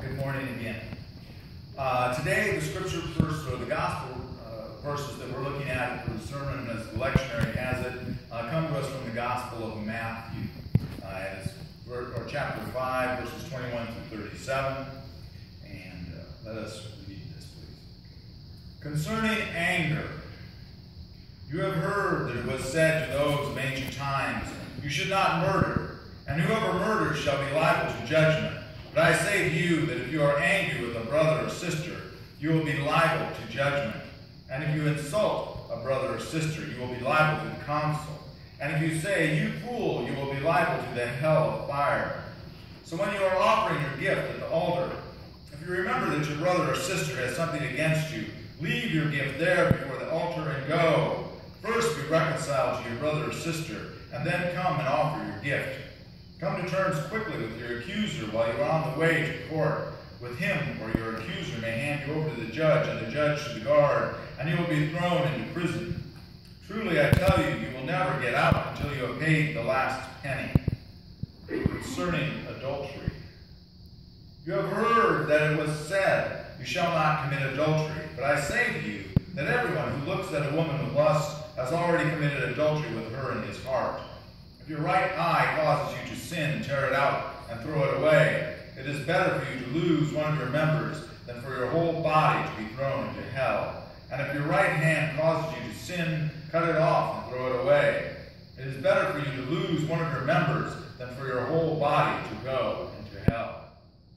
Good morning again. Today, the scripture verse, or the gospel verses that we're looking at for the sermon as the lectionary has it, come to us from the Gospel of Matthew. It's chapter 5, verses 21 through 37. And let us read this, please. Concerning anger, you have heard that it was said to those of ancient times, "You should not murder, and whoever murders shall be liable to judgment. But I say to you that if you are angry with a brother or sister, you will be liable to judgment. And if you insult a brother or sister, you will be liable to the council. And if you say, 'You fool,' you will be liable to the hell of fire. So when you are offering your gift at the altar, if you remember that your brother or sister has something against you, leave your gift there before the altar and go. First be reconciled to your brother or sister, and then come and offer your gift. Come to terms quickly with your accuser while you are on the way to court with him, or your accuser may hand you over to the judge, and the judge to the guard, and you will be thrown into prison. Truly I tell you, you will never get out until you have paid the last penny." Concerning adultery, you have heard that it was said, "You shall not commit adultery." But I say to you that everyone who looks at a woman with lust has already committed adultery with her in his heart. If your right eye causes you to sin, tear it out and throw it away. It is better for you to lose one of your members than for your whole body to be thrown into hell. And if your right hand causes you to sin, cut it off and throw it away. It is better for you to lose one of your members than for your whole body to go into hell.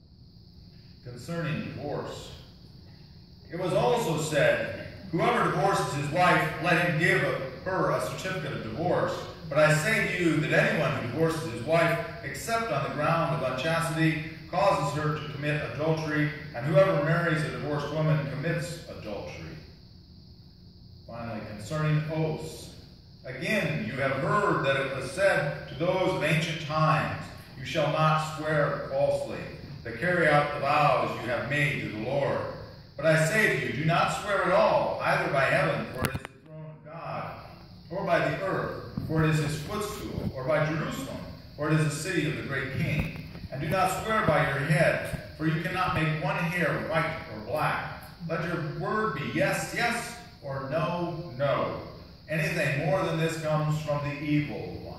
Concerning divorce, it was also said, "Whoever divorces his wife, let him give her a certificate of divorce. But I say to you that anyone who divorces his wife, except on the ground of unchastity, causes her to commit adultery, and whoever marries a divorced woman commits adultery." Finally, concerning oaths, again you have heard that it was said to those of ancient times, "You shall not swear falsely, but carry out the vows you have made to the Lord." But I say to you, do not swear at all, either by heaven, for it is the throne of God, or by the earth, for it is his footstool, or by Jerusalem, for it is the city of the great king. And do not swear by your head, for you cannot make one hair white or black. Let your word be yes, yes, or no, no. Anything more than this comes from the evil one.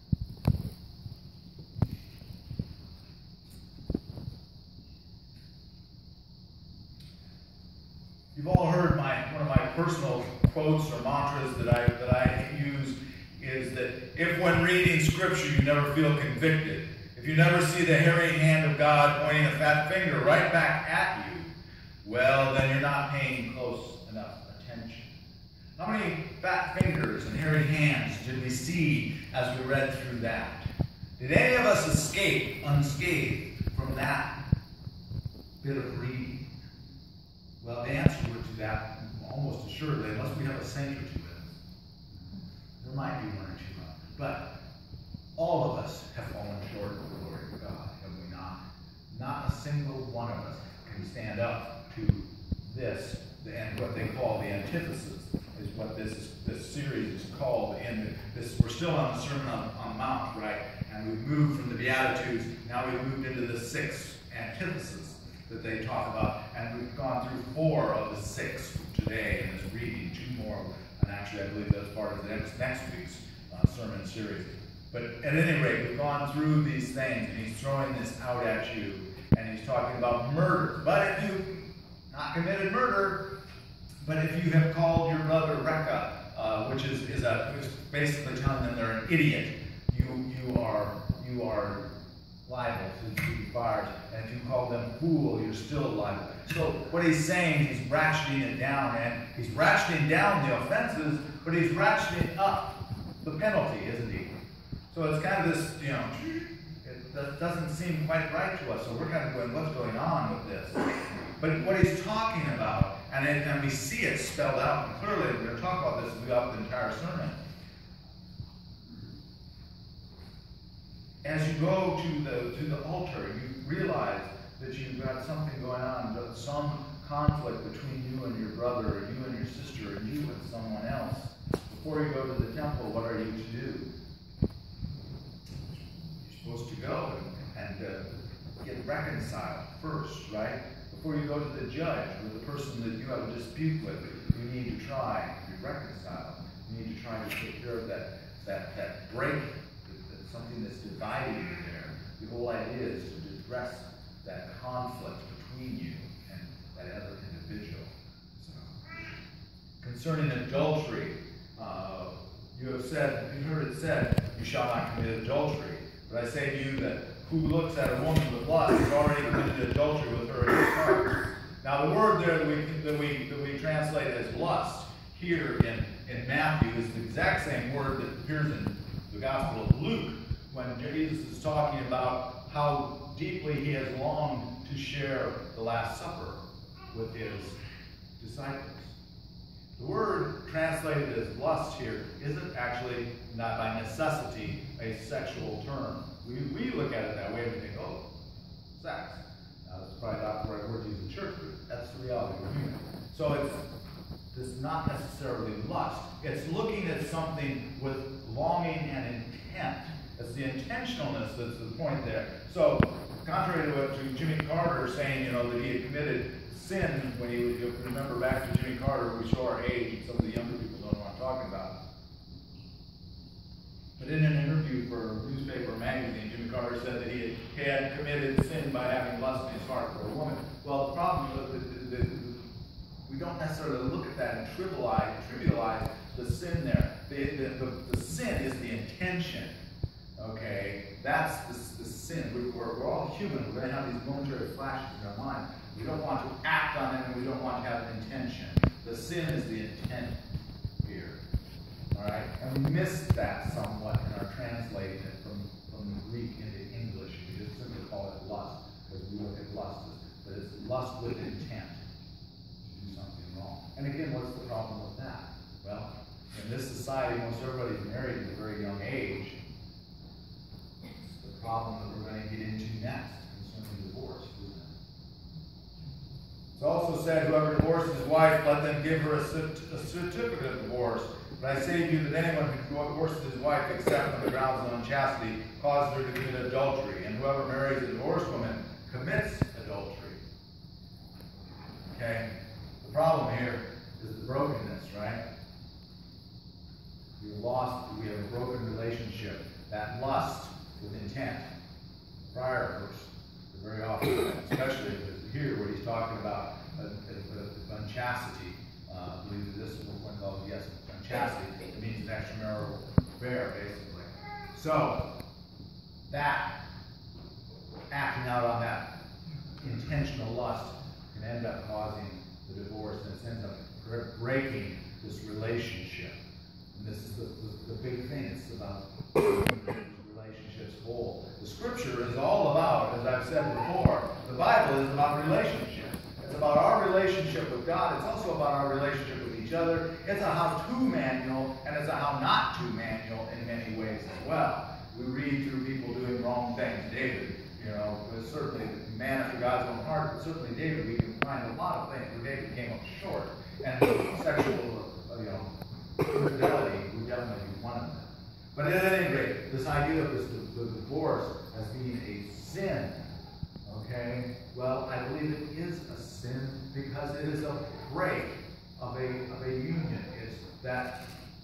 You've all heard one of my personal quotes or mantras that I use is that if when reading Scripture you never feel convicted, if you never see the hairy hand of God pointing a fat finger right back at you, well, then you're not paying close enough attention. How many fat fingers and hairy hands did we see as we read through that? Did any of us escape unscathed from that bit of reading? Well, the answer to that, almost assuredly, unless we have a saint or two in us, there might be one or two others. But all of us have fallen short of the glory of God, have we not? Not a single one of us can stand up to this, and what they call the antithesis is what this series is called. And we're still on the Sermon on the Mount, right? And we've moved from the Beatitudes, now we've moved into the 6 antitheses that they talk about, and we've gone through 4 of the 6 today in this reading, 2 more, and actually I believe that's part of the next week's sermon series. But at any rate, we've gone through these things, and he's throwing this out at you, and he's talking about murder. But if you've not committed murder, but if you have called your brother Rekha, which is basically telling them they're an idiot, you are liable to be fired. And if you call them fool, you're still liable. So what he's saying, he's ratcheting it down, and he's ratcheting down the offenses, but he's ratcheting up the penalty, isn't he? So it's kind of this, that doesn't seem quite right to us. So we're kind of going, what's going on with this? But what he's talking about, and we see it spelled out, and clearly we're going to talk about this throughout the entire sermon. As you go to the altar, you realize that you've got something going on, some conflict between you and your brother, or you and your sister, or you and someone else. Before you go to the temple, what are you to do? You're supposed to go and get reconcile first, right? Before you go to the judge or the person that you have a dispute with, you need to try to reconcile. You need to try to take care of that break, something that's dividing you there. The whole idea is to address that conflict between you and that other individual. So, concerning adultery, you heard it said, you shall not commit adultery. But I say to you that who looks at a woman with lust has already committed adultery with her in his heart. Now the word there that we translate as lust here in Matthew is the exact same word that appears in the Gospel of Luke when Jesus is talking about how deeply he has longed to share the Last Supper with his disciples. The word translated as lust here isn't actually, not by necessity, a sexual term. We look at it that way and we think, oh, sex. Now, that's probably not the right word to use in church, but that's the reality of human. So it's not necessarily lust. It's looking at something with longing and intent. It's the intentionalness that's the point there. So, contrary to Jimmy Carter saying, that he had committed sin when if you remember back to Jimmy Carter, we show our age, and some of the younger people don't know what I'm talking about. But in an interview for a newspaper or magazine, Jimmy Carter said that he had committed sin by having lust in his heart for a woman. Well, the problem is that we don't necessarily look at that and trivialize the sin there. The sin is the intention. Okay, that's the sin. We're all human. We're going to have these momentary flashes in our mind. We don't want to act on it, and we don't want to have an intention. The sin is the intent here. All right, and we miss that somewhat in our translating it from the Greek into English. We just simply call it lust, because we look at lust, but it's lust with intent to do something wrong. And again, what's the problem with that? Well, in this society, most everybody's married at a very young age. The problem that we're going to get into next concerning divorce, isn't it? It's also said, whoever divorces his wife, let them give her a certificate of divorce. But I say to you that anyone who divorces his wife except on the grounds of unchastity causes her to commit adultery, and whoever marries a divorced woman commits adultery. Okay? The problem here is the brokenness, right? We have a broken relationship. That lust with intent. Prior verse, very often, especially here where he's talking about unchastity. I believe that this is one called, yes, unchastity. It means an extramarital affair, basically. So, that, acting out on that intentional lust can end up causing the divorce, and it ends up breaking this relationship. And this is the big thing. It's about relationships whole. The scripture is all about, as I've said before, the Bible is about relationships. It's about our relationship with God. It's also about our relationship with each other. It's a how-to manual, and it's a how not to manual in many ways as well. We read through people doing wrong things. David, was certainly a man after God's own heart, but certainly David, we can find a lot of things where David came up short. And sexual, infidelity would definitely be one of them. But at any rate, this idea of the divorce as being a sin, okay? Well, I believe it is a sin because it is a break of a union. It's that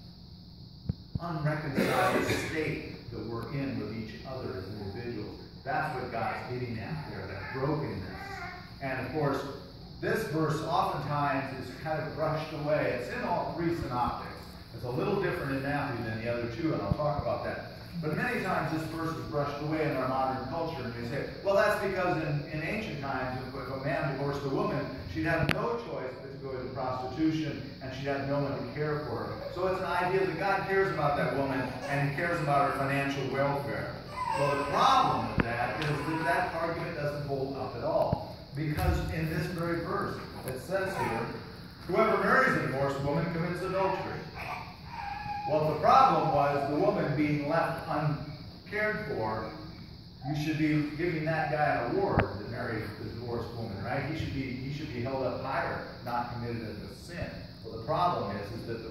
unreconciled state that we're in with each other as individuals. That's what God's getting at there, that brokenness. And of course, this verse oftentimes is kind of brushed away. It's in all three synoptics. It's a little different in Matthew than the other two, and I'll talk about that. But many times this verse is brushed away in our modern culture, and we say, well, that's because in ancient times, if a man divorced a woman, she'd have no choice but to go into prostitution, and she'd have no one to care for her. So it's an idea that God cares about that woman, and he cares about her financial welfare. Well, the problem with that is that that argument doesn't hold up at all. Because in this very verse, it says here, whoever marries a divorced woman commits adultery. Well, the problem was the woman being left uncared for. You should be giving that guy an award that married the divorced woman, right? He should be held up higher, not committed a sin. Well, the problem is that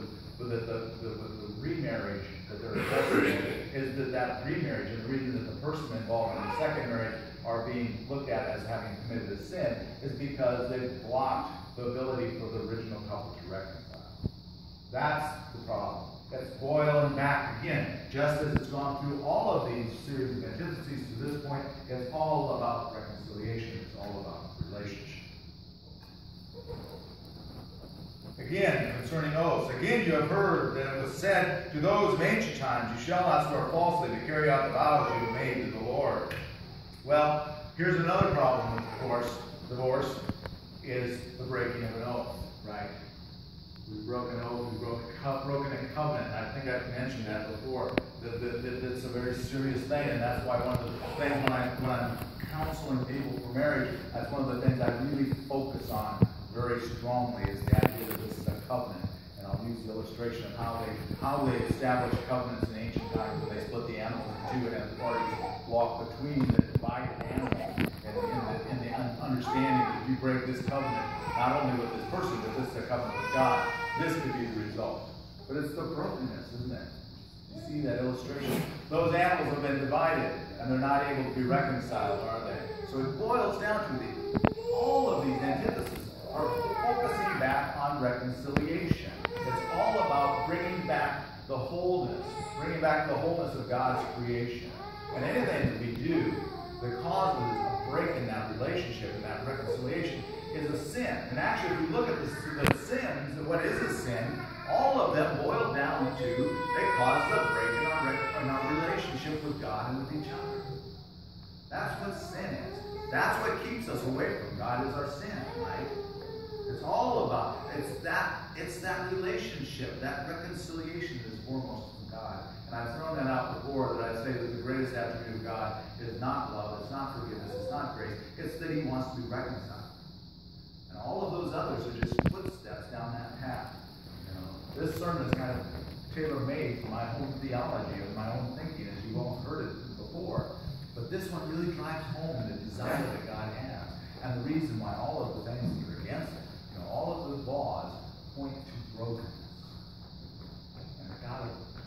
the remarriage that they're investigating is that remarriage, and the reason that the person involved in the second marriage are being looked at as having committed a sin is because they've blocked the ability for the original couple to reconcile. That's the problem. It's boiling back again. Just as it's gone through all of these series of antitheses to this point, it's all about reconciliation. It's all about relationship. Again, concerning oaths. Again, you have heard that it was said to those of ancient times, you shall not swear falsely to carry out the vows you have made to the Lord. Well, here's another problem with, of course, divorce is the breaking of an oath, right? We've broken an oath, we've broken a covenant. I think I've mentioned that before. That's a very serious thing, and that's why one of the things when I'm counseling people for marriage, that's one of the things I really focus on very strongly is the idea that this is a covenant. And I'll use the illustration of how they established covenants in ancient times when they split the animals into two and have parties walk between the divided animals and in the understanding that if you break this covenant, not only with this person, but this is a covenant with God, this could be the result. But it's the brokenness, isn't it? You see that illustration? Those animals have been divided, and they're not able to be reconciled, are they? So it boils down to all of these antitheses are focusing back on reconciliation. It's all about bringing back the wholeness of God's creation. And anything that we do that causes a break in that relationship and that reconciliation is a sin. And actually, if you look at the sins, what is a sin, all of them boil down to they cause a break in our relationship with God and with each other. That's what sin is. That's what keeps us away from God is our sin, right? It's all about, it's that relationship, that reconciliation that is foremost from God. And I've thrown that out before, that I say that the greatest attribute of God is not love, it's not forgiveness, it's not grace, it's that he wants to be reconciled. And all of those others are just footsteps down that path. You know, this sermon is kind of tailor-made for my own theology and my own thinking, as you've all heard it before. But this one really drives home the desire that God has, and the reason why all of the things that are against it. All of the laws point to brokenness. And God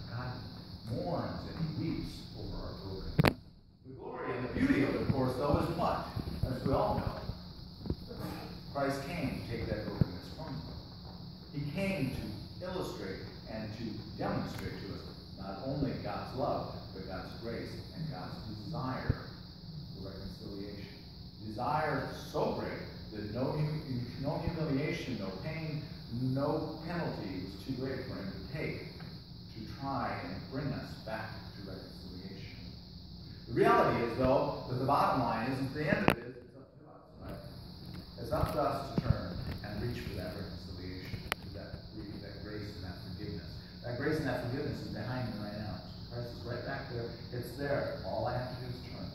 mourns and he weeps over our brokenness. The glory and the beauty of it, of course, though, is what? As we all know. Christ came to take that brokenness from us. He came to illustrate and to demonstrate to us not only God's love, but God's grace and God's desire for reconciliation. Desire so great that no humiliation, no pain, no penalty was too great for him to take to try and bring us back to reconciliation. The reality is, though, that the bottom line is, at the end of it, it's up to us, right? It's up to us to turn and reach for that reconciliation, to that grace and that forgiveness. That grace and that forgiveness is behind me right now. Christ is right back there. It's there. All I have to do is turn.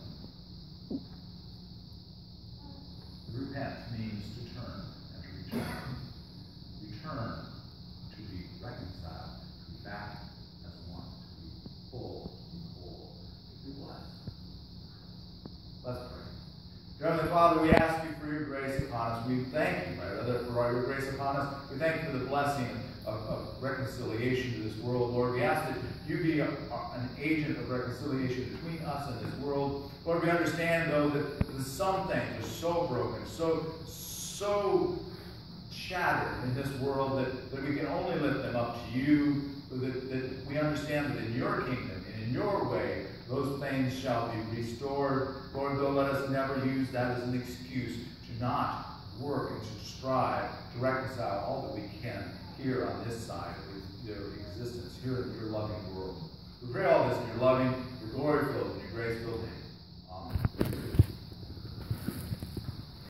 Repent means to turn and to return. Return to be reconciled, to be back as one, to be full, to be whole, to be blessed. Let's pray. Dear Heavenly Father, we ask you for your grace upon us. We thank you, for your grace upon us. We thank you for the blessing of reconciliation to this world, Lord. We ask that you be an agent of reconciliation between us and this world. Lord, we understand, though, that some things are so broken, so shattered in this world that we can only lift them up to you, that we understand that in your kingdom and in your way, those things shall be restored. Lord, though, let us never use that as an excuse to not work and to strive to reconcile all that we can here on this side of your existence, here in your loving world. We pray all this in your loving, your glory-filled